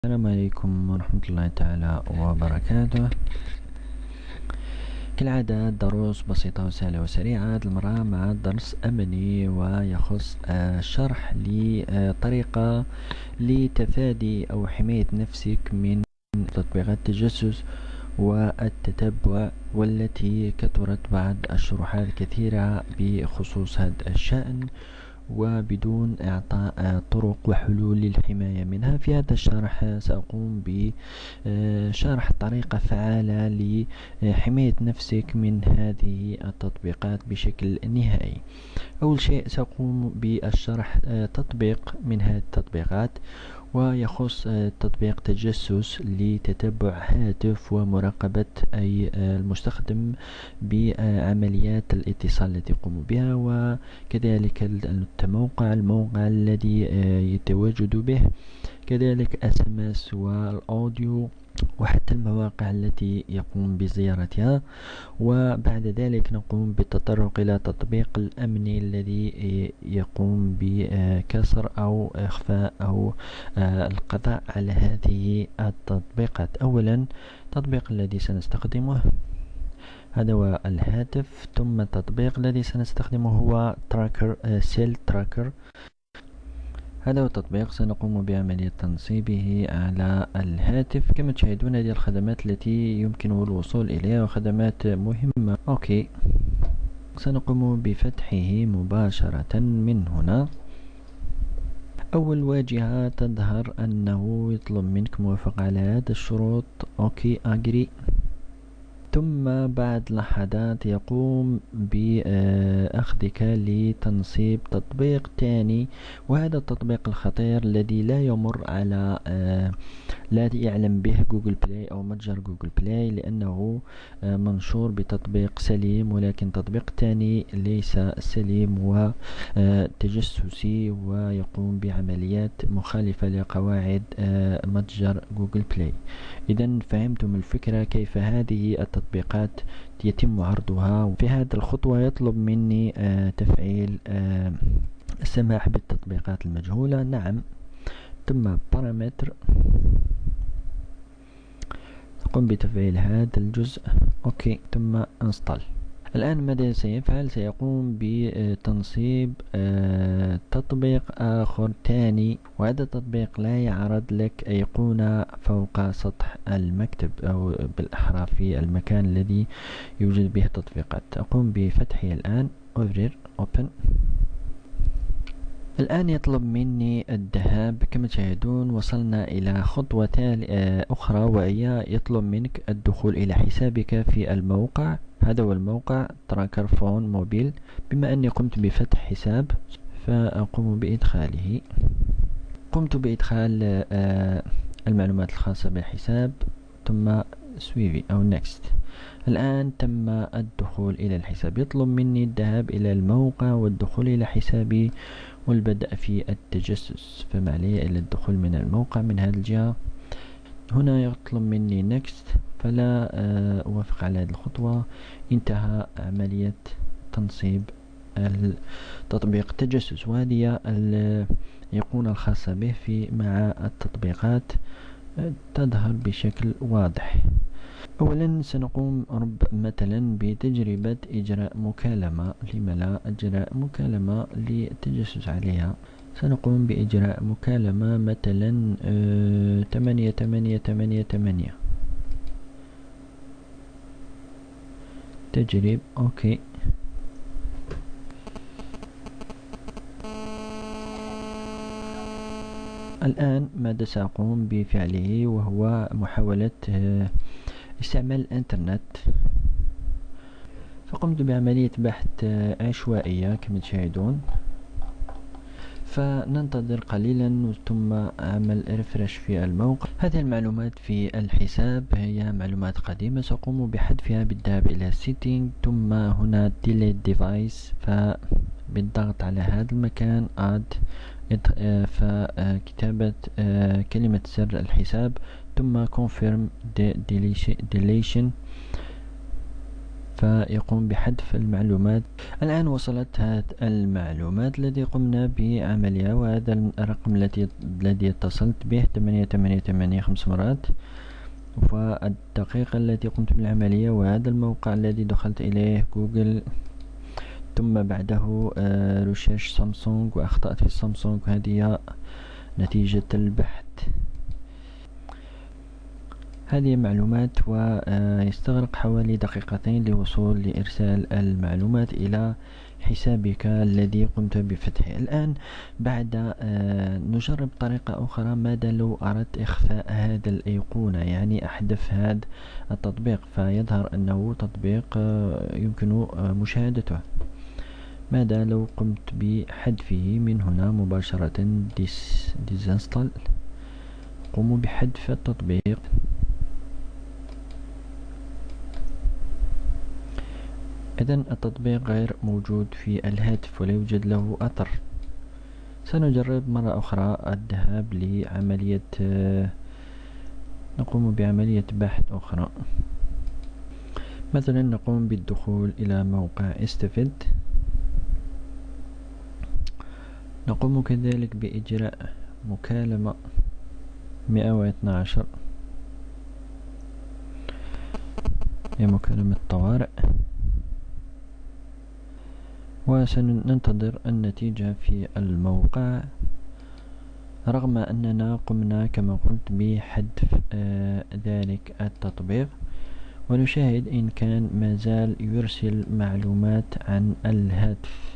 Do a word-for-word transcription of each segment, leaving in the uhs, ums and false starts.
السلام عليكم ورحمة الله تعالى وبركاته. كالعادة دروس بسيطة وسهلة وسريعة. هذه المرة مع درس أمني ويخص شرح لطريقة لتفادي أو حماية نفسك من تطبيقات التجسس والتتبع، والتي كثرت بعض الشروحات الكثيرة بخصوص هذا الشأن وبدون إعطاء طرق وحلول للحماية منها. في هذا الشرح سأقوم بشرح طريقة فعالة لحماية نفسك من هذه التطبيقات بشكل نهائي. أول شيء سأقوم بالشرح تطبيق من هذه التطبيقات، ويخص تطبيق تجسس لتتبع هاتف ومراقبة أي المستخدم بعمليات الاتصال التي يقوم بها، وكذلك الموقع الموقع الذي يتواجد به، كذلك اس ام اس والأوديو، وحتى المواقع التي يقوم بزيارتها. وبعد ذلك نقوم بالتطرق إلى تطبيق الأمني الذي يقوم بكسر أو إخفاء أو القضاء على هذه التطبيقات. أولا التطبيق الذي سنستخدمه هذا هو الهاتف، ثم التطبيق الذي سنستخدمه هو تراكر سيل تراكر. هذا هو التطبيق سنقوم بعملية تنصيبه على الهاتف. كما تشاهدون هذه الخدمات التي يمكن الوصول إليها وخدمات مهمة. أوكي، سنقوم بفتحه مباشرة من هنا. أول واجهة تظهر أنه يطلب منك موافقة على هذه الشروط. أوكي أجري. ثم بعد لحظات يقوم بأخذك لتنصيب تطبيق ثاني، وهذا التطبيق الخطير الذي لا يمر على لا يعلم به جوجل بلاي أو متجر جوجل بلاي، لأنه منشور بتطبيق سليم، ولكن تطبيق ثاني ليس سليم وتجسسي ويقوم بعمليات مخالفة لقواعد متجر جوجل بلاي. إذن فهمتم الفكرة كيف هذه التطبيقات يتم عرضها. في هذه الخطوة يطلب مني تفعيل السماح بالتطبيقات المجهولة. نعم. ثم بارامتر، قم بتفعيل هذا الجزء. أوكي. ثم انستال. الآن ماذا سيفعل؟ سيقوم بتنصيب تطبيق آخر ثاني، وهذا التطبيق لا يعرض لك أيقونة فوق سطح المكتب أو بالأحرى في المكان الذي يوجد به التطبيقات. أقوم بفتحه الآن. أورير أوبن. الآن يطلب مني الذهاب. كما تشاهدون وصلنا إلى خطوة أخرى، وهي يطلب منك الدخول إلى حسابك في الموقع. هذا هو الموقع تراكر فون موبيل. بما أني قمت بفتح حساب فأقوم بإدخاله. قمت بإدخال المعلومات الخاصة بالحساب، ثم سويفي أو نيكست. الآن تم الدخول إلى الحساب. يطلب مني الذهاب إلى الموقع والدخول إلى حسابي والبدء في التجسس، فما علي إلا الدخول من الموقع من هذه الجهة. هنا يطلب مني نيكست، فلا أوافق على هذه الخطوة. انتهى عملية تنصيب التطبيق التجسس، وهذه الأيقونة الخاصة به في مع التطبيقات تظهر بشكل واضح. أولا سنقوم رب مثلا بتجربة إجراء مكالمة. لما لا إجراء مكالمة للتجسس عليها؟ سنقوم بإجراء مكالمة مثلا ثمانية ثمانية ثمانية ثمانية. تجرب. أوكي. الآن ماذا سأقوم بفعله؟ وهو محاولة استعمال الإنترنت. فقمت بعملية بحث عشوائية كما تشاهدون، فننتظر قليلا ثم أعمل ريفرش في الموقع. هذه المعلومات في الحساب هي معلومات قديمة، سأقوم بحذفها بالذهاب إلى Setting، ثم هنا Delete Device، فبالضغط على هذا المكان Add، فكتابة كلمة سر الحساب، ثم Confirm Deletion. فيقوم بحذف المعلومات. الآن وصلت هذه المعلومات التي قمنا بعملها، وهذا الرقم الذي الذي اتصلت به ثمانية ثمانية ثمانية خمس مرات، والدقيقة التي قمت بالعملية، وهذا الموقع الذي دخلت إليه جوجل، ثم بعده ريشيرش سامسونج وأخطأت في سامسونج. هذه نتيجة البحث. هذه معلومات، ويستغرق حوالي دقيقتين لوصول لإرسال المعلومات إلى حسابك الذي قمت بفتحه. الآن بعد نجرب طريقة أخرى. ماذا لو أردت إخفاء هذا الأيقونة، يعني أحذف هذا التطبيق فيظهر أنه تطبيق يمكن مشاهدته؟ ماذا لو قمت بحذفه من هنا مباشرة؟ ديس ديزانستال. قوموا بحذف التطبيق. إذن التطبيق غير موجود في الهاتف ولا يوجد له أثر. سنجرب مرة أخرى الذهاب لعملية نقوم بعملية بحث أخرى. مثلا نقوم بالدخول إلى موقع استفد. نقوم كذلك بإجراء مكالمة مئة واثنى عشر، هي مكالمة طوارئ، وسننتظر النتيجة في الموقع. رغم أننا قمنا كما قلت بحذف آه ذلك التطبيق، ونشاهد إن كان ما زال يرسل معلومات عن الهاتف.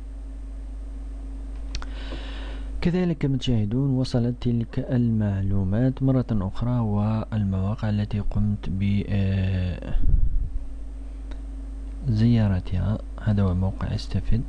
كذلك كما تشاهدون وصلت تلك المعلومات مرة أخرى، والمواقع التي قمت بزيارتها هذا هو موقع استفد.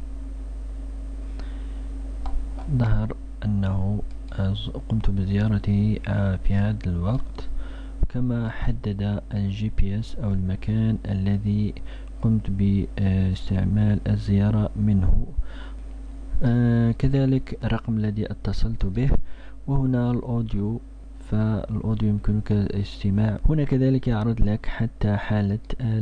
ظهر أنه قمت بزيارته في هذا الوقت، كما حدد الجي بي اس أو المكان الذي قمت باستعمال الزيارة منه. آه كذلك الرقم الذي اتصلت به، وهنا الأوديو، فالأوديو يمكنك الاستماع. هنا كذلك يعرض لك حتى حالة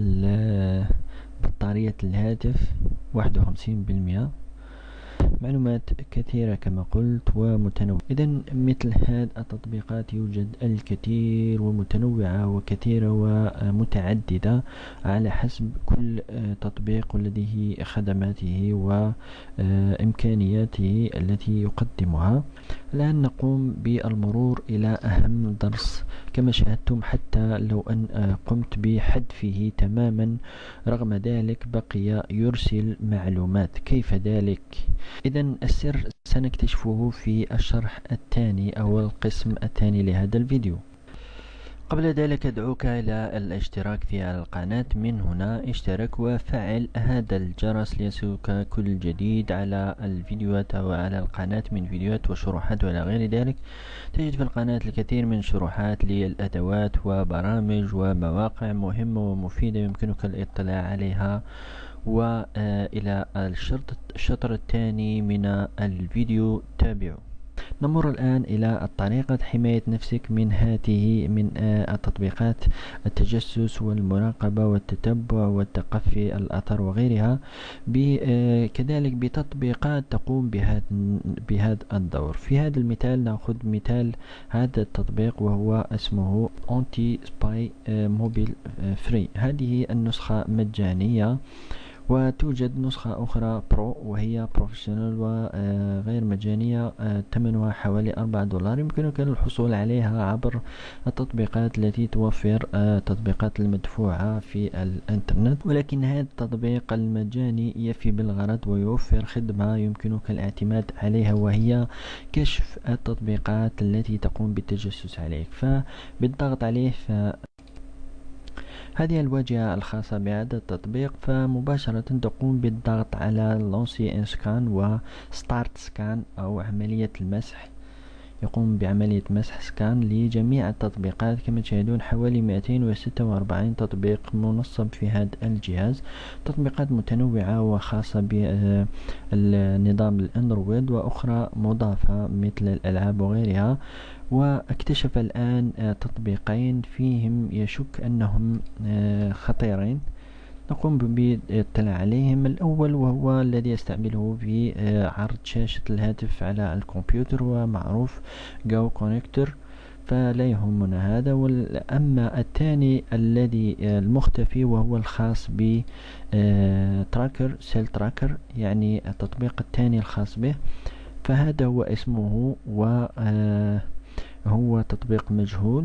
بطارية الهاتف واحد وخمسين بالمئة. معلومات كثيرة كما قلت ومتنوعة. إذن مثل هذه التطبيقات يوجد الكثير ومتنوعة وكثيرة ومتعددة على حسب كل تطبيق ولديه خدماته وإمكانياته التي يقدمها. الآن نقوم بالمرور إلى أهم درس. كما شاهدتم حتى لو أن قمت بحذفه تماما، رغم ذلك بقي يرسل معلومات. كيف ذلك؟ إذن السر سنكتشفه في الشرح الثاني أو القسم الثاني لهذا الفيديو. قبل ذلك أدعوك إلى الاشتراك في القناة. من هنا اشترك وفعل هذا الجرس ليصلك كل جديد على الفيديوهات أو على القناة من فيديوهات وشروحات وإلى غير ذلك. تجد في القناة الكثير من شروحات للأدوات وبرامج ومواقع مهمة ومفيدة يمكنك الاطلاع عليها. وإلى الشطر الثاني من الفيديو تابعوا. نمر الآن إلى طريقة حماية نفسك من هذه من التطبيقات التجسس والمراقبة والتتبع والتقفي الأثر وغيرها، كذلك بتطبيقات تقوم بهذا الدور. في هذا المثال نأخذ مثال هذا التطبيق وهو اسمه أنتي سباي موبيل فري. هذه النسخة مجانية، وتوجد نسخة أخرى برو وهي بروفيشنال وغير مجانية، ثمنها حوالي أربعة دولار. يمكنك الحصول عليها عبر التطبيقات التي توفر التطبيقات المدفوعة في الانترنت، ولكن هذا التطبيق المجاني يفي بالغرض ويوفر خدمة يمكنك الاعتماد عليها، وهي كشف التطبيقات التي تقوم بالتجسس عليك. فبالضغط عليه ف هذه الواجهة الخاصة بهذا التطبيق، فمباشرة تقوم بالضغط على لونسي ان سكان وستارت سكان أو عملية المسح. يقوم بعملية مسح سكان لجميع التطبيقات. كما تشاهدون حوالي مئتين وستة وأربعين تطبيق منصب في هذا الجهاز، تطبيقات متنوعة وخاصة بالنظام الأندرويد وأخرى مضافة مثل الألعاب وغيرها. واكتشف الآن تطبيقين فيهم يشك أنهم خطيرين. نقوم بالاطلاع عليهم. الأول وهو الذي يستعمله في عرض شاشة الهاتف على الكمبيوتر ومعروف جو كونكتور، فلا يهمنا هذا. أما الثاني الذي المختفي وهو الخاص ب تراكر سيل تراكر، يعني التطبيق الثاني الخاص به، فهذا هو اسمه، وهو تطبيق مجهول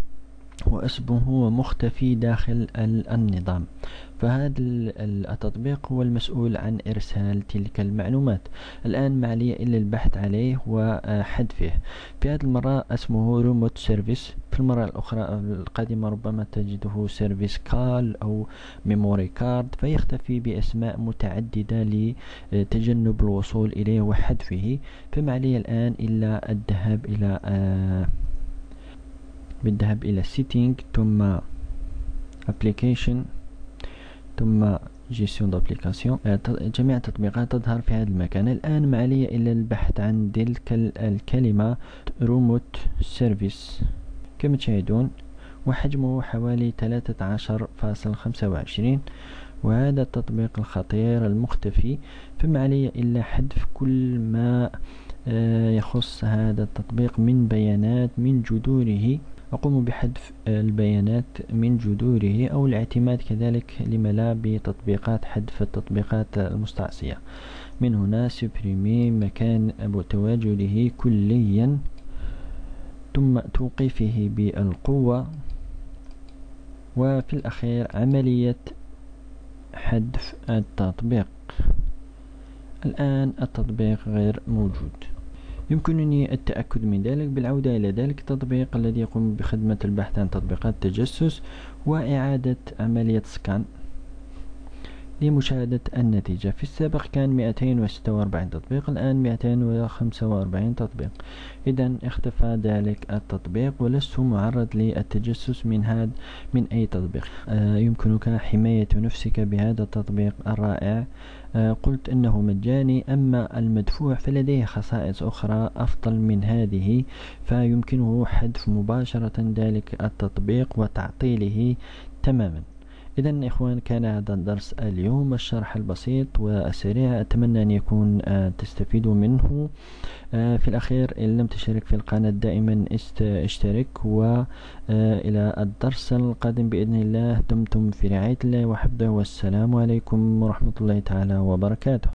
واسمه مختفي داخل النظام. فهذا التطبيق هو المسؤول عن إرسال تلك المعلومات. الآن ما علي إلا البحث عليه وحذفه. في هذه المرة اسمه ريموت سيرفيس، في المرة الأخرى القادمة ربما تجده سيرفيس كال أو ميموري كارد، فيختفي بأسماء متعددة لتجنب الوصول إليه وحذفه. فما علي الآن إلا الذهاب إلى آه بالذهاب إلى Setting، ثم Application، ثم Gestion d'application. جميع التطبيقات تظهر في هذا المكان. الآن ما علي إلا البحث عن تلك الكلمة Remote Service كما تشاهدون، وحجمه حوالي ثلاثة عشر فاصلة خمسة وعشرين، وهذا التطبيق الخطير المختفي. فما علي إلا حذف كل ما يخص هذا التطبيق من بيانات من جذوره. أقوم بحذف البيانات من جذوره أو الاعتماد كذلك لما لا بتطبيقات حذف التطبيقات المستعصية. من هنا سبريمي مكان تواجده كليا، ثم توقيفه بالقوة، وفي الأخير عملية حذف التطبيق. الآن التطبيق غير موجود. يمكنني التأكد من ذلك بالعودة إلى ذلك التطبيق الذي يقوم بخدمة البحث عن تطبيقات التجسس وإعادة عملية سكان لمشاهدة النتيجة. في السابق كان مئتين وستة وأربعين تطبيق، الآن مئتين وخمسة وأربعين تطبيق. إذن اختفى ذلك التطبيق ولست معرض للتجسس من هذا من أي تطبيق. آه يمكنك حماية نفسك بهذا التطبيق الرائع. آه قلت أنه مجاني، أما المدفوع فلديه خصائص أخرى أفضل من هذه، فيمكنه حذف مباشرة ذلك التطبيق وتعطيله تماما. إذن إخوان، كان هذا الدرس اليوم، الشرح البسيط والسريع، أتمنى أن يكون آه تستفيدوا منه. آه في الأخير إن لم تشترك في القناة دائما اشترك، وإلى الدرس القادم بإذن الله. دمتم في رعاية الله وحفظه، والسلام عليكم ورحمة الله تعالى وبركاته.